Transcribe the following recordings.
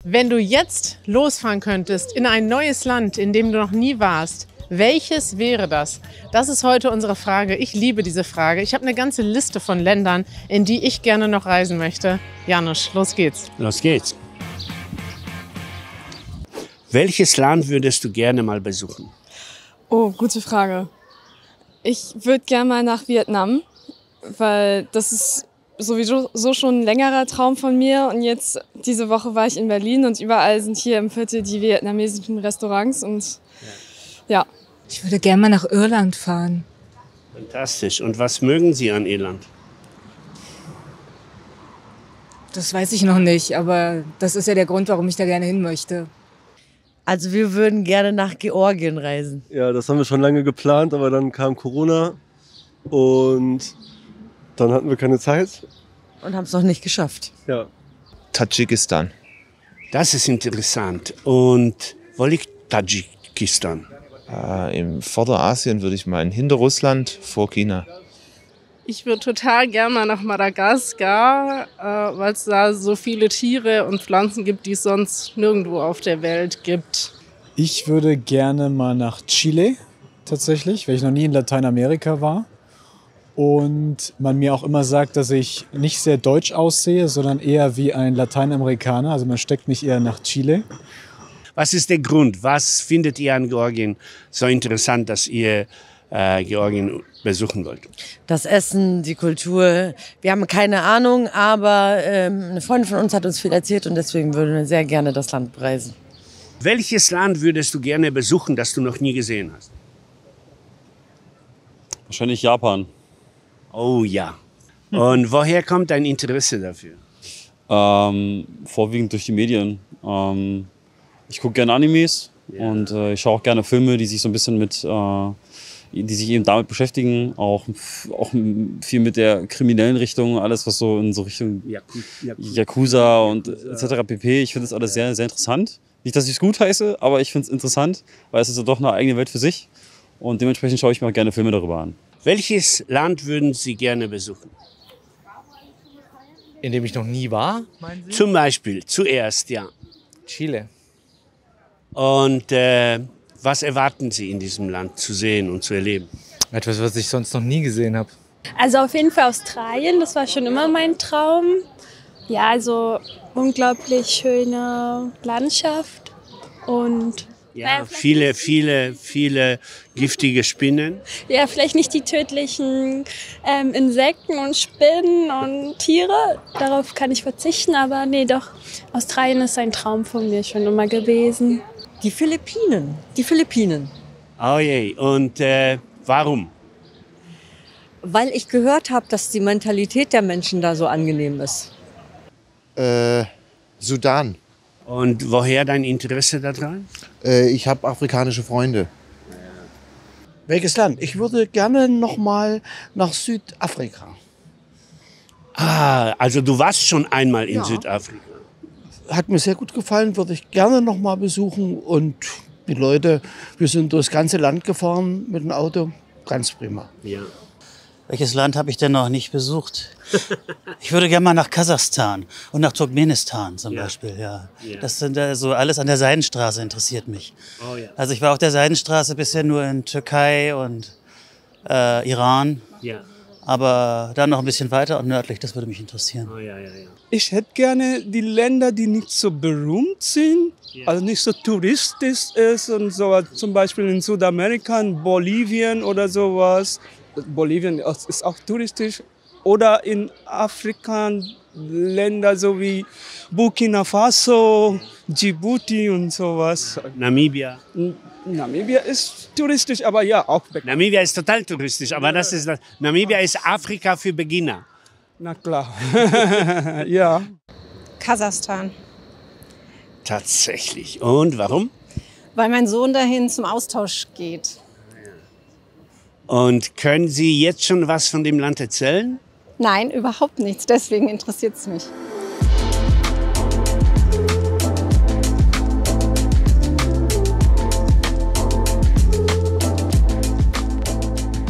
Wenn du jetzt losfahren könntest in ein neues Land, in dem du noch nie warst, welches wäre das? Das ist heute unsere Frage. Ich liebe diese Frage. Ich habe eine ganze Liste von Ländern, in die ich gerne noch reisen möchte. Janusz, los geht's. Los geht's. Welches Land würdest du gerne mal besuchen? Oh, gute Frage. Ich würde gerne mal nach Vietnam, weil das ist sowieso schon ein längerer Traum von mir. Und jetzt, diese Woche war ich in Berlin und überall sind hier im Viertel die vietnamesischen Restaurants. Und ja. Ich würde gerne mal nach Irland fahren. Fantastisch. Und was mögen Sie an Irland? Das weiß ich noch nicht, aber das ist ja der Grund, warum ich da gerne hin möchte. Also wir würden gerne nach Georgien reisen. Ja, das haben wir schon lange geplant, aber dann kam Corona und dann hatten wir keine Zeit. Und haben es noch nicht geschafft. Ja. Tadschikistan. Das ist interessant. Und wo liegt Tadschikistan? Im Vorderasien würde ich meinen, hinter Russland, vor China. Ich würde total gerne mal nach Madagaskar, weil es da so viele Tiere und Pflanzen gibt, die es sonst nirgendwo auf der Welt gibt. Ich würde gerne mal nach Chile, tatsächlich, weil ich noch nie in Lateinamerika war. Und man mir auch immer sagt, dass ich nicht sehr deutsch aussehe, sondern eher wie ein Lateinamerikaner. Also man steckt mich eher nach Chile. Was ist der Grund? Was findet ihr an Georgien so interessant, dass ihr Georgien besuchen wollt? Das Essen, die Kultur. Wir haben keine Ahnung, aber eine Freundin von uns hat uns viel erzählt und deswegen würden wir sehr gerne das Land bereisen. Welches Land würdest du gerne besuchen, das du noch nie gesehen hast? Wahrscheinlich Japan. Oh ja. Und woher kommt dein Interesse dafür? Vorwiegend durch die Medien. Ich gucke gerne Animes und ich schaue auch gerne Filme, die sich so ein bisschen die sich eben damit beschäftigen, auch viel mit der kriminellen Richtung, alles was so in so Richtung Yakuza und etc. pp. Ich finde das alles sehr, sehr interessant. Nicht, dass ich es gut heiße, aber ich finde es interessant, weil es ist ja doch eine eigene Welt für sich und dementsprechend schaue ich mir auch gerne Filme darüber an. Welches Land würden Sie gerne besuchen? In dem ich noch nie war, meinen Sie? Zum Beispiel, zuerst, ja. Chile. Und was erwarten Sie in diesem Land zu sehen und zu erleben? Etwas, was ich sonst noch nie gesehen habe. Also auf jeden Fall Australien, das war schon immer mein Traum. Ja, also unglaublich schöne Landschaft und ja, viele giftige Spinnen. Ja, vielleicht nicht die tödlichen Insekten und Spinnen und Tiere, darauf kann ich verzichten, aber nee, doch, Australien ist ein Traum von mir schon immer gewesen. Die Philippinen. Oh je, und warum? Weil ich gehört habe, dass die Mentalität der Menschen da so angenehm ist. Sudan. Und woher dein Interesse daran? Ich habe afrikanische Freunde. Welches Land? Ich würde gerne noch mal nach Südafrika. Ah, also du warst schon einmal in Südafrika. Hat mir sehr gut gefallen, würde ich gerne noch mal besuchen. Und die Leute, wir sind durchs ganze Land gefahren mit dem Auto. Ganz prima. Ja. Welches Land habe ich denn noch nicht besucht? Ich würde gerne mal nach Kasachstan und nach Turkmenistan zum Beispiel. Ja. Das sind so alles an der Seidenstraße interessiert mich. Oh, ja. Also ich war auf der Seidenstraße bisher nur in Türkei und Iran. Ja. Aber dann noch ein bisschen weiter und nördlich, das würde mich interessieren. Oh, ja. Ich hätte gerne die Länder, die nicht so berühmt sind, also nicht so touristisch ist und so, zum Beispiel in Südamerika, in Bolivien oder sowas. Bolivien ist auch touristisch. Oder in Afrika, Länder so wie Burkina Faso, Djibouti und sowas. Namibia. Namibia ist touristisch, aber ja, auch bekannt. Namibia ist total touristisch, aber Namibia ist Afrika für Beginner. Na klar, ja. Kasachstan. Tatsächlich. Und warum? Weil mein Sohn dahin zum Austausch geht. Und können Sie jetzt schon was von dem Land erzählen? Nein, überhaupt nichts. Deswegen interessiert es mich.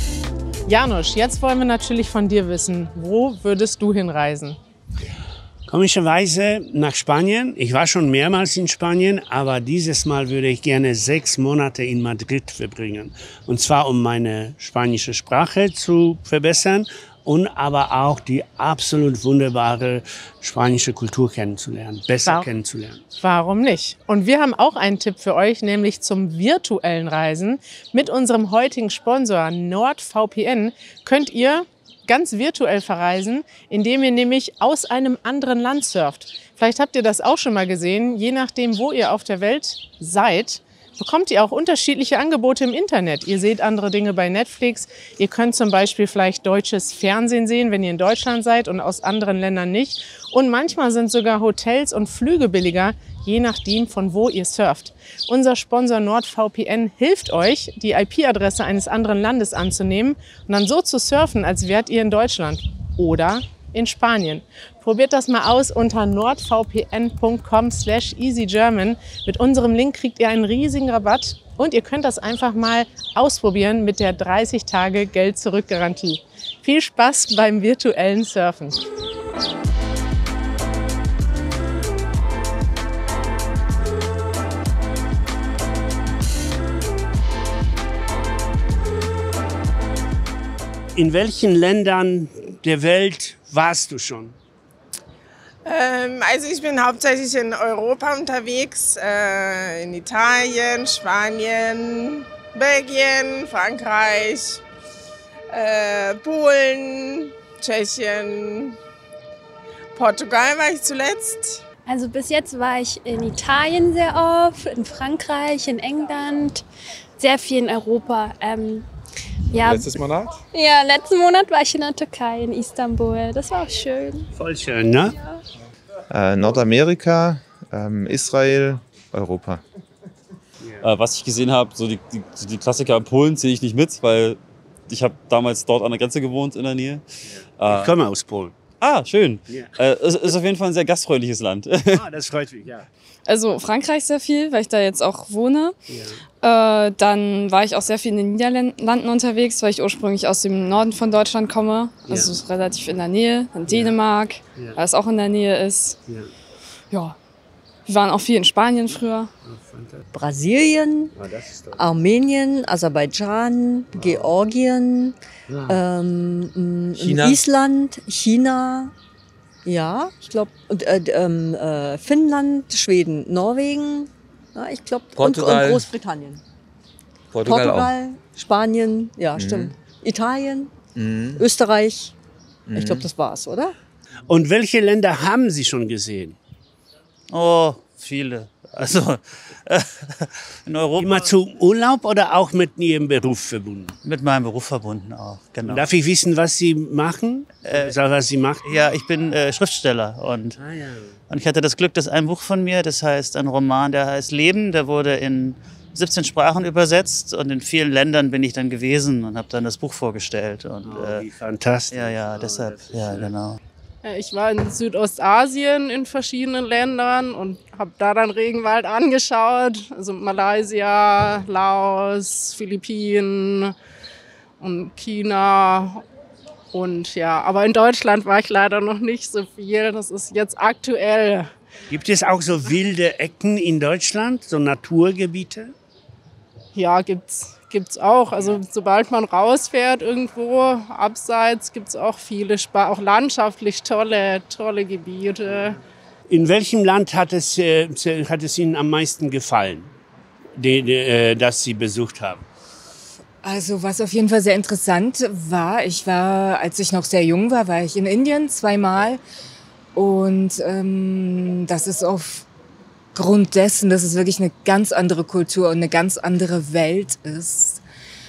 Janusz, jetzt wollen wir natürlich von dir wissen, wo würdest du hinreisen? Komischerweise nach Spanien. Ich war schon mehrmals in Spanien, aber dieses Mal würde ich gerne 6 Monate in Madrid verbringen. Und zwar, um meine spanische Sprache zu verbessern und aber auch die absolut wunderbare spanische Kultur kennenzulernen, besser kennenzulernen. Warum nicht? Und wir haben auch einen Tipp für euch, nämlich zum virtuellen Reisen. Mit unserem heutigen Sponsor NordVPN könnt ihr ganz virtuell verreisen, indem ihr nämlich aus einem anderen Land surft. Vielleicht habt ihr das auch schon mal gesehen. Je nachdem, wo ihr auf der Welt seid, bekommt ihr auch unterschiedliche Angebote im Internet. Ihr seht andere Dinge bei Netflix. Ihr könnt zum Beispiel vielleicht deutsches Fernsehen sehen, wenn ihr in Deutschland seid und aus anderen Ländern nicht. Und manchmal sind sogar Hotels und Flüge billiger, je nachdem, von wo ihr surft. Unser Sponsor NordVPN hilft euch, die IP-Adresse eines anderen Landes anzunehmen und dann so zu surfen, als wärt ihr in Deutschland oder in Spanien. Probiert das mal aus unter nordvpn.com/easygerman. Mit unserem Link kriegt ihr einen riesigen Rabatt und ihr könnt das einfach mal ausprobieren mit der 30-Tage-Geld-Zurück-Garantie. Viel Spaß beim virtuellen Surfen. In welchen Ländern der Welt warst du schon? Also ich bin hauptsächlich in Europa unterwegs, in Italien, Spanien, Belgien, Frankreich, Polen, Tschechien, Portugal war ich zuletzt. Also bis jetzt war ich in Italien sehr oft, in Frankreich, in England, sehr viel in Europa. Ja, Letztes Monat? Ja, letzten Monat war ich in der Türkei, in Istanbul. Das war auch schön. Voll schön, ne? Nordamerika, Israel, Europa. Was ich gesehen habe, so die Klassiker in Polen zähle ich nicht mit, weil ich habe damals dort an der Grenze gewohnt in der Nähe. Ich komme aus Polen. Ah, schön. Ja. Es ist auf jeden Fall ein sehr gastfreundliches Land. Das freut mich, ja. Also Frankreich sehr viel, weil ich da jetzt auch wohne. Dann war ich auch sehr viel in den Niederlanden unterwegs, weil ich ursprünglich aus dem Norden von Deutschland komme. Also ist relativ in der Nähe. Dann Dänemark, weil es auch in der Nähe ist. Ja. Wir waren auch viel in Spanien früher. Brasilien, Armenien, Aserbaidschan, Georgien, China. Island, China, ja, ich glaube, Finnland, Schweden, Norwegen, ja, ich glaube, und Großbritannien. Portugal Spanien, ja, stimmt. Italien, Österreich, ich glaube, das war's, oder? Und welche Länder haben Sie schon gesehen? Oh, viele. Also in Europa. Immer zum Urlaub oder auch mit Ihrem Beruf verbunden? Mit meinem Beruf verbunden auch, genau. Darf ich wissen, was Sie machen? Was Sie machen? Ja, ich bin Schriftsteller und ich hatte das Glück, dass ein Buch von mir, das heißt ein Roman, der heißt Leben, der wurde in 17 Sprachen übersetzt und in vielen Ländern bin ich dann gewesen und habe dann das Buch vorgestellt. Und, wie fantastisch. Ja, deshalb, ja, genau. Ich war in Südostasien in verschiedenen Ländern und habe da dann Regenwald angeschaut. Also Malaysia, Laos, Philippinen und China. Und ja, aber in Deutschland war ich leider noch nicht so viel. Das ist jetzt aktuell. Gibt es auch so wilde Ecken in Deutschland, so Naturgebiete? Ja, gibt's auch. Also sobald man rausfährt irgendwo abseits, gibt's auch viele, auch landschaftlich tolle Gebiete. In welchem Land hat es Ihnen am meisten gefallen, das Sie besucht haben? Also was auf jeden Fall sehr interessant war, als ich noch sehr jung war ich in Indien 2-mal. Und das ist aufgrund dessen, dass es wirklich eine ganz andere Kultur und eine ganz andere Welt ist.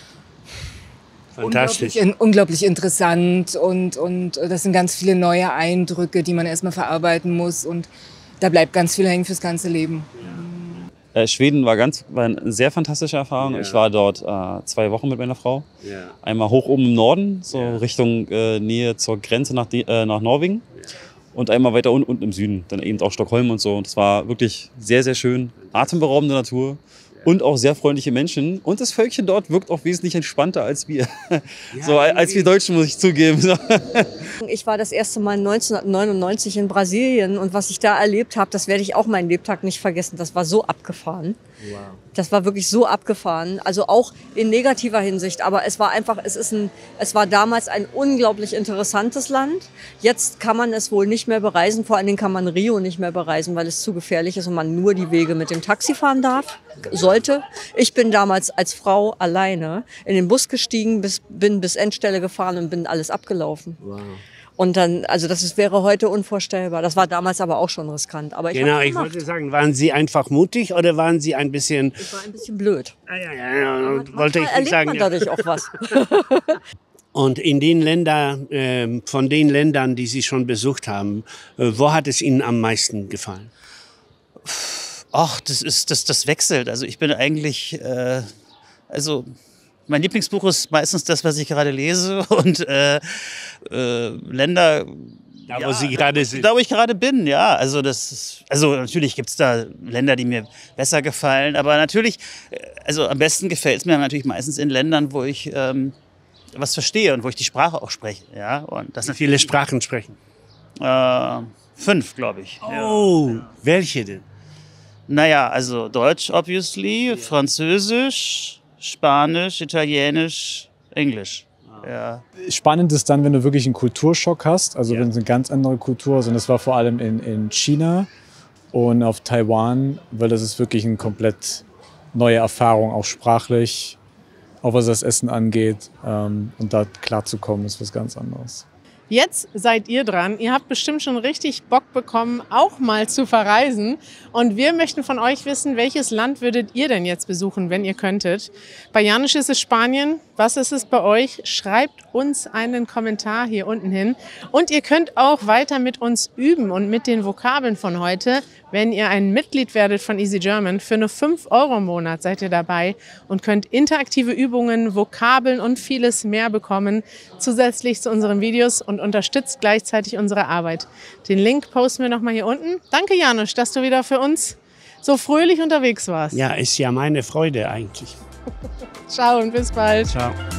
Fantastisch. Unglaublich interessant und das sind ganz viele neue Eindrücke, die man erstmal verarbeiten muss und da bleibt ganz viel hängen fürs ganze Leben. Schweden war eine sehr fantastische Erfahrung. Ich war dort 2 Wochen mit meiner Frau. Einmal hoch oben im Norden, so Richtung Nähe zur Grenze nach Norwegen. Und einmal weiter unten im Süden, dann eben auch Stockholm und so. Und es war wirklich sehr, sehr schön. Atemberaubende Natur und auch sehr freundliche Menschen. Und das Völkchen dort wirkt auch wesentlich entspannter als wir. So, als wir Deutschen, muss ich zugeben. So. Ich war das erste Mal 1999 in Brasilien und was ich da erlebt habe, das werde ich auch meinen Lebtag nicht vergessen. Das war so abgefahren. Wow. Das war wirklich so abgefahren. Also auch in negativer Hinsicht. Aber es war einfach, es war damals ein unglaublich interessantes Land. Jetzt kann man es wohl nicht mehr bereisen. Vor allen Dingen kann man Rio nicht mehr bereisen, weil es zu gefährlich ist und man nur die Wege mit dem Taxi fahren darf, sollte. Ich bin damals als Frau alleine in den Bus gestiegen, bin bis Endstelle gefahren und bin alles abgelaufen. Wow. Und dann, also wäre heute unvorstellbar. Das war damals aber auch schon riskant. Aber genau, ich wollte sagen, waren Sie einfach mutig oder waren Sie ein bisschen... Ich war ein bisschen blöd. Ja, wollte ich nicht sagen. Man dadurch auch was. Und in den Ländern, von den Ländern, die Sie schon besucht haben, wo hat es Ihnen am meisten gefallen? Ach, das wechselt. Also ich bin eigentlich, mein Lieblingsbuch ist meistens das, was ich gerade lese und Länder, da wo Sie gerade sind. Da wo ich gerade bin, ja. Also natürlich gibt es da Länder, die mir besser gefallen, aber natürlich, also am besten gefällt es mir natürlich meistens in Ländern, wo ich was verstehe und wo ich die Sprache auch spreche, ja. Und das Wie viele Sprachen sprechen? 5, glaube ich. Oh, ja. Welche denn? Naja, also Deutsch, obviously, Französisch, Spanisch, Italienisch, Englisch. Ja. Spannend ist dann, wenn du wirklich einen Kulturschock hast, also wenn es eine ganz andere Kultur ist. Und das war vor allem in China und auf Taiwan, weil das ist wirklich eine komplett neue Erfahrung, auch sprachlich, auch was das Essen angeht. Und da klarzukommen, ist was ganz anderes. Jetzt seid ihr dran. Ihr habt bestimmt schon richtig Bock bekommen, auch mal zu verreisen. Und wir möchten von euch wissen, welches Land würdet ihr denn jetzt besuchen, wenn ihr könntet? Bei Janusz ist es Spanien. Was ist es bei euch? Schreibt uns einen Kommentar hier unten hin. Und ihr könnt auch weiter mit uns üben und mit den Vokabeln von heute. Wenn ihr ein Mitglied werdet von Easy German, für nur 5 € im Monat seid ihr dabei und könnt interaktive Übungen, Vokabeln und vieles mehr bekommen, zusätzlich zu unseren Videos und unterstützt gleichzeitig unsere Arbeit. Den Link posten wir nochmal hier unten. Danke, Janusz, dass du wieder für uns so fröhlich unterwegs warst. Ja, ist ja meine Freude eigentlich. Ciao und bis bald. Ciao.